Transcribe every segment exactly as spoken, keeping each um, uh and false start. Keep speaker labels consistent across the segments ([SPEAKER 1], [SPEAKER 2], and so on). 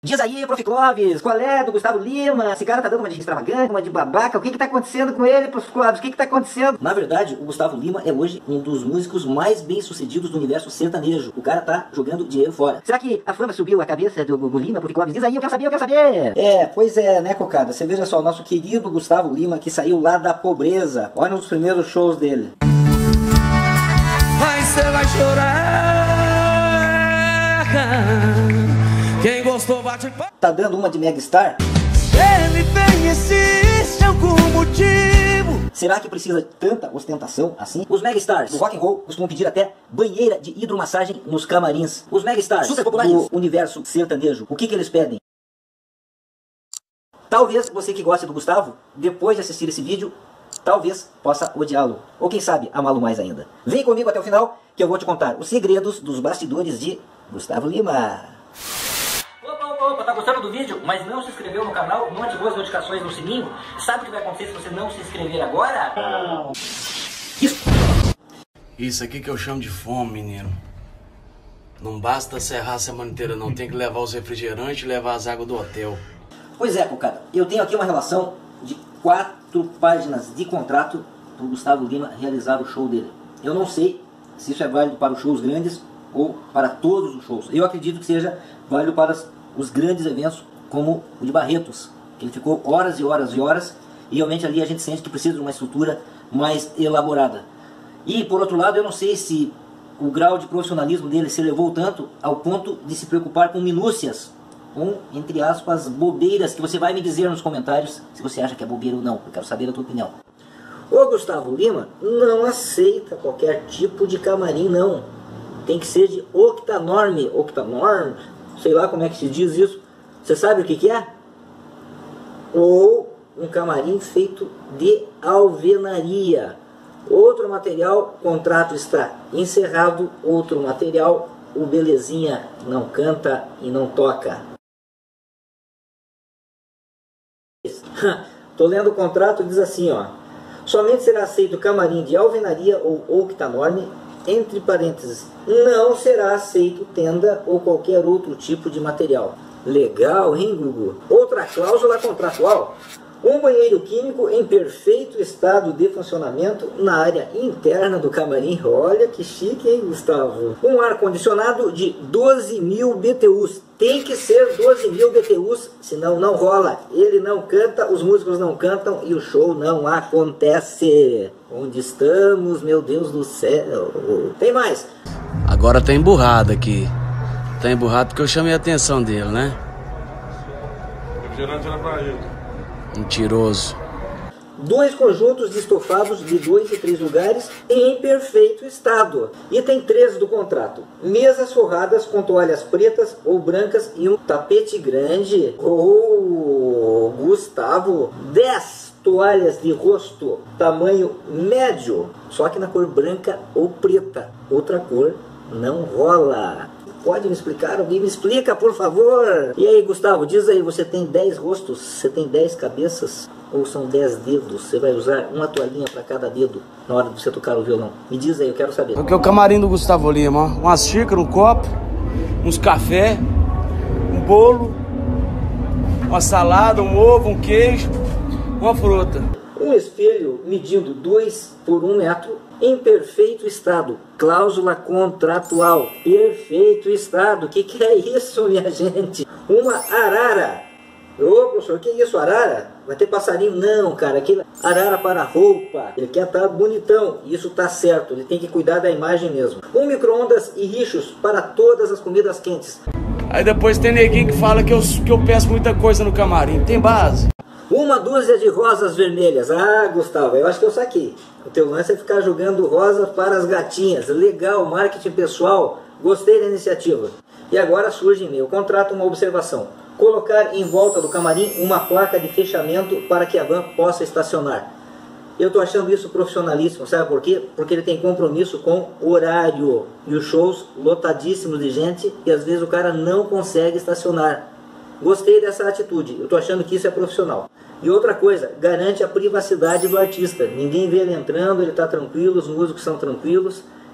[SPEAKER 1] Diz aí, Prof. Clóvis, qual é do Gustavo Lima? Esse cara tá dando uma de extravagante, uma de babaca. O que que tá acontecendo com ele, Prof. Clóvis? O que que tá acontecendo? Na verdade, o Gustavo Lima é hoje um dos músicos mais bem-sucedidos do universo sertanejo. O cara tá jogando dinheiro fora. Será que a fama subiu a cabeça do Gugu Lima, Prof. Clóvis? Diz aí, eu quero saber, eu quero saber. É, pois é, né, cocada? Você veja só, o nosso querido Gustavo Lima, que saiu lá da pobreza. Olha um dos primeiros shows dele.
[SPEAKER 2] Mas você vai chorar. Quem gostou bate palma.
[SPEAKER 1] Tá dando uma de megastar?
[SPEAKER 2] Ele tem, existe algum motivo.
[SPEAKER 1] Será que precisa de tanta ostentação assim? Os megastars do rock and roll costumam pedir até banheira de hidromassagem nos camarins. Os megastars super populares do universo sertanejo, o que que eles pedem? Talvez você que goste do Gustavo, depois de assistir esse vídeo, talvez possa odiá-lo. Ou quem sabe, amá-lo mais ainda. Vem comigo até o final que eu vou te contar os segredos dos bastidores de Gustavo Lima. Opa, opa, opa, tá gostando do vídeo, mas não se inscreveu no canal, não ativou as notificações no sininho? Sabe o que vai acontecer se você não se inscrever agora? Não. Isso.
[SPEAKER 3] Isso aqui que eu chamo de fome, menino. Não basta serrar a semana inteira, não. Tem que levar os refrigerantes e levar as águas do hotel.
[SPEAKER 1] Pois é, cara, eu tenho aqui uma relação de quatro páginas de contrato para o Gustavo Lima realizar o show dele. Eu não sei se isso é válido para os shows grandes ou para todos os shows. Eu acredito que seja válido para os grandes eventos, como o de Barretos, que ele ficou horas e horas e horas, e realmente ali a gente sente que precisa de uma estrutura mais elaborada. E, por outro lado, eu não sei se o grau de profissionalismo dele se elevou tanto ao ponto de se preocupar com minúcias, com, entre aspas, bobeiras, que você vai me dizer nos comentários se você acha que é bobeira ou não. Eu quero saber a tua opinião. O Gustavo Lima não aceita qualquer tipo de camarim, não. Tem que ser de octanorme, octanorme, sei lá como é que se diz isso. Você sabe o que que é? Ou um camarim feito de alvenaria. Outro material, contrato está encerrado. Outro material, o belezinha não canta e não toca. Tô lendo o contrato, diz assim, ó. Somente será aceito camarim de alvenaria ou octanorme, entre parênteses, não será aceito tenda ou qualquer outro tipo de material. Legal, hein, Gugu? Outra cláusula contratual. Um banheiro químico em perfeito estado de funcionamento na área interna do camarim. Olha que chique, hein, Gustavo? Um ar-condicionado de doze mil B T Us. Tem que ser doze mil B T Us, senão não rola. Ele não canta, os músicos não cantam e o show não acontece. Onde estamos, meu Deus do céu? Tem mais.
[SPEAKER 3] Agora tá emburrado aqui. Tá emburrado porque eu chamei a atenção dele, né?
[SPEAKER 4] Refrigerante era pra ele.
[SPEAKER 3] Mentiroso.
[SPEAKER 1] Dois conjuntos de estofados de dois e três lugares em perfeito estado. Item treze do contrato. Mesas forradas com toalhas pretas ou brancas e um tapete grande. Oh, Gustavo. dez toalhas de rosto, tamanho médio, só que na cor branca ou preta. Outra cor não rola. Pode me explicar? Alguém me explica, por favor? E aí, Gustavo, diz aí, você tem dez rostos? Você tem dez cabeças? Ou são dez dedos? Você vai usar uma toalhinha para cada dedo na hora de você tocar o violão? Me diz aí, eu quero saber.
[SPEAKER 3] Aqui é o camarim do Gustavo Lima, ó. Umas xícaras, um copo, uns café, um bolo, uma salada, um ovo, um queijo, uma fruta.
[SPEAKER 1] Um espelho medindo dois por um metro em perfeito estado. Cláusula contratual. Perfeito estado. O que, que é isso, minha gente? Uma arara. Ô, professor, que isso, arara? Vai ter passarinho? Não, cara. Aquilo é arara para roupa. Ele quer estar bonitão. Isso tá certo. Ele tem que cuidar da imagem mesmo. Um micro-ondas e rixos para todas as comidas quentes.
[SPEAKER 3] Aí depois tem neguinho que fala que eu, que eu peço muita coisa no camarim. Tem base?
[SPEAKER 1] Uma dúzia de rosas vermelhas. Ah, Gustavo, eu acho que eu saquei. O teu lance é ficar jogando rosas para as gatinhas. Legal, marketing pessoal. Gostei da iniciativa. E agora surge em meu contrato uma observação. Colocar em volta do camarim uma placa de fechamento para que a van possa estacionar. Eu tô achando isso profissionalíssimo, sabe por quê? Porque ele tem compromisso com horário. E os shows lotadíssimos de gente e às vezes o cara não consegue estacionar. Gostei dessa atitude, eu tô achando que isso é profissional. E outra coisa, garante a privacidade do artista. Ninguém vê ele entrando, ele tá tranquilo, os músicos são tranquilos.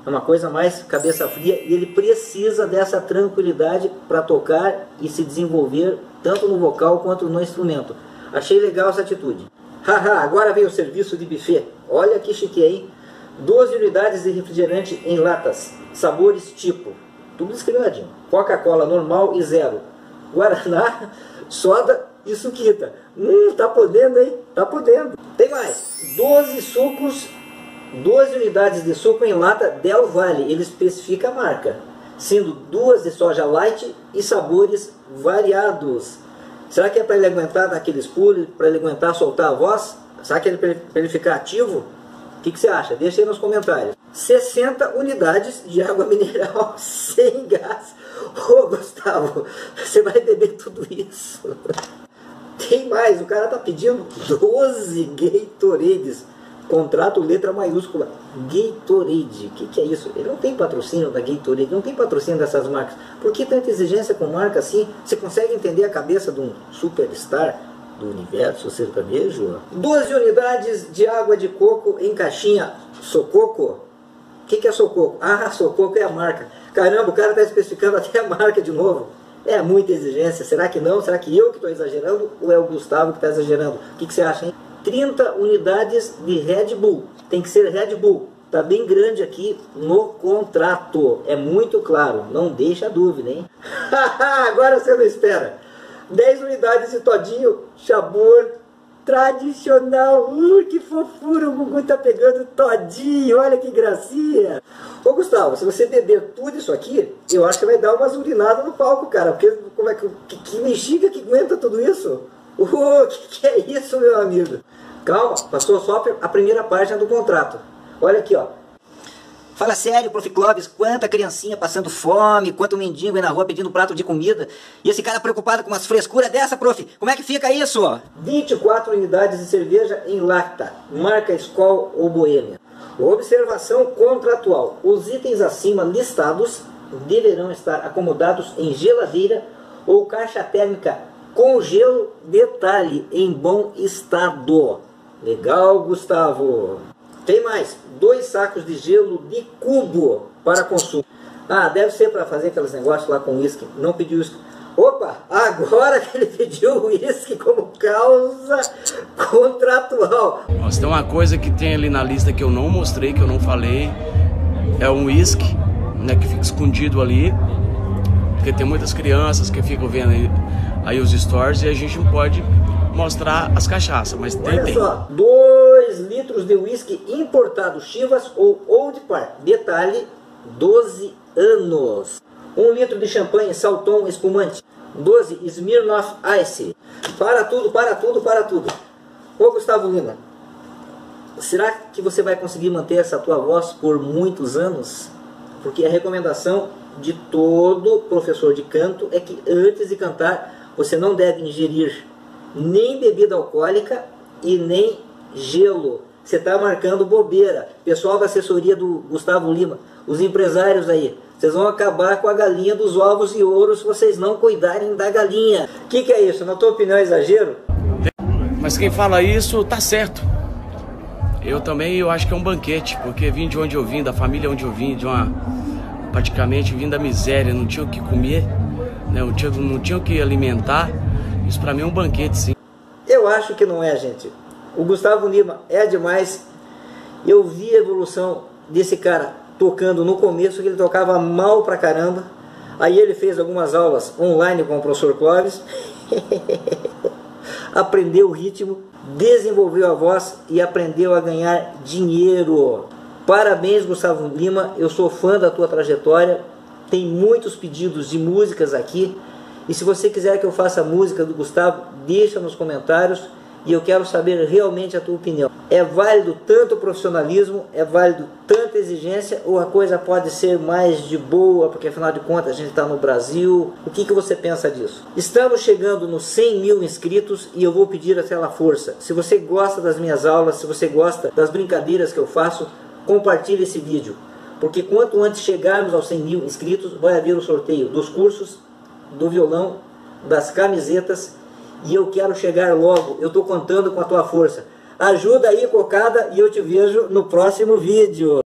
[SPEAKER 1] é uma coisa mais cabeça fria, e ele precisa dessa tranquilidade para tocar e se desenvolver tanto no vocal quanto no instrumento. Achei legal essa atitude. Haha, agora vem o serviço de buffet. Olha que chique, hein? doze unidades de refrigerante em latas, sabores tipo, tudo discriminadinho. Coca-Cola normal e zero, Guaraná, soda e suquita. Hum, tá podendo, hein? Tá podendo. Tem mais, doze sucos, doze unidades de suco em lata Del Valle, ele especifica a marca, sendo duas de soja light e sabores variados. Será que é para ele aguentar naqueles pulos, para ele aguentar soltar a voz? Será que é para ele ficar ativo? O que, que você acha? Deixa aí nos comentários. sessenta unidades de água mineral sem gás. Ô Gustavo, você vai beber tudo isso? Tem mais, o cara tá pedindo doze Gatorades. Contrato letra maiúscula. Gatorade. O que, que é isso? Ele não tem patrocínio da Gatorade, não tem patrocínio dessas marcas. Por que tanta exigência com marca assim? Você consegue entender a cabeça de um superstar do universo sertanejo? doze unidades de água de coco em caixinha. Sococo? O que, que é Sococo? Ah, Sococo é a marca. Caramba, o cara está especificando até a marca de novo. É muita exigência. Será que não? Será que eu que estou exagerando? Ou é o Gustavo que está exagerando? O que, que você acha, hein? trinta unidades de Red Bull. Tem que ser Red Bull. Tá bem grande aqui no contrato. É muito claro. Não deixa dúvida, hein? Agora você não espera. dez unidades de todinho, sabor tradicional. Uh, que fofura, o Gugu tá pegando todinho. Olha que gracinha. Ô Gustavo, se você beber tudo isso aqui, eu acho que vai dar umas urinadas no palco, cara. Porque como é que, que, que mexiga que aguenta tudo isso? O uh, que, que é isso, meu amigo? Calma, passou só a primeira página do contrato. Olha aqui, ó. Fala sério, prof Clóvis, quanta criancinha passando fome, quanto mendigo aí na rua pedindo prato de comida, e esse cara preocupado com umas frescuras dessa, prof, como é que fica isso? Ó? vinte e quatro unidades de cerveja em lata, marca Skol ou Boêmia. Observação contratual, os itens acima listados deverão estar acomodados em geladeira ou caixa térmica com gelo, detalhe, em bom estado. Legal, Gustavo. Tem mais, dois sacos de gelo de cubo para consumo. Ah, deve ser para fazer aqueles negócios lá com uísque. Não pediu uísque. Opa, agora que ele pediu uísque como causa contratual.
[SPEAKER 3] Nossa, tem uma coisa que tem ali na lista que eu não mostrei, que eu não falei. É um uísque, né, que fica escondido ali. Porque tem muitas crianças que ficam vendo aí, aí os stories e a gente não pode mostrar as cachaças, mas tem.
[SPEAKER 1] Olha só, dois litros de uísque importado Chivas ou Old Par. Detalhe, doze anos. um litro de champanhe Salton espumante. doze Smirnoff Ice. Para tudo, para tudo, para tudo. Ô Gustavo Lima, será que você vai conseguir manter essa tua voz por muitos anos? Porque a recomendação de todo professor de canto é que antes de cantar você não deve ingerir nem bebida alcoólica e nem gelo. Você está marcando bobeira. Pessoal da assessoria do Gustavo Lima, os empresários aí, vocês vão acabar com a galinha dos ovos de ouro se vocês não cuidarem da galinha. O que, que é isso? Na tua opinião é exagero?
[SPEAKER 3] Mas quem fala isso tá certo. Eu também eu acho que é um banquete, porque vim de onde eu vim, da família onde eu vim, de uma praticamente vim da miséria, não tinha o que comer, né? não, tinha, não tinha o que alimentar. Isso pra mim é um banquete, sim.
[SPEAKER 1] Eu acho que não é, gente. O Gustavo Lima é demais. Eu vi a evolução desse cara tocando no começo, que ele tocava mal pra caramba. Aí ele fez algumas aulas online com o professor Clóvis. Aprendeu o ritmo, desenvolveu a voz e aprendeu a ganhar dinheiro. Parabéns, Gustavo Lima. Eu sou fã da tua trajetória. Tem muitos pedidos de músicas aqui. E se você quiser que eu faça a música do Gustavo, deixa nos comentários e eu quero saber realmente a tua opinião. É válido tanto profissionalismo, é válido tanta exigência, ou a coisa pode ser mais de boa, porque afinal de contas a gente está no Brasil? O que, que você pensa disso? Estamos chegando nos cem mil inscritos e eu vou pedir aquela força. Se você gosta das minhas aulas, se você gosta das brincadeiras que eu faço, compartilhe esse vídeo. Porque quanto antes chegarmos aos cem mil inscritos, vai haver o sorteio dos cursos, do violão, das camisetas, e eu quero chegar logo. Eu estou contando com a tua força. Ajuda aí, cocada, e eu te vejo no próximo vídeo.